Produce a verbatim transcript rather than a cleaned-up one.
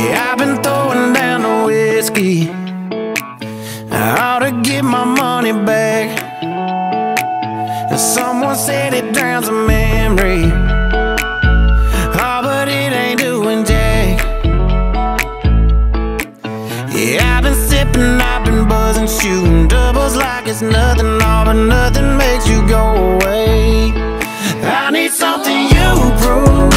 Yeah, I've been throwing down the whiskey. I ought to get my money back. Someone said it drowns a memory. Oh, but it ain't doing jack. Yeah, I've been sipping, I've been buzzing, shooting doubles like it's nothing. All but nothing makes you go away. I need something you prove.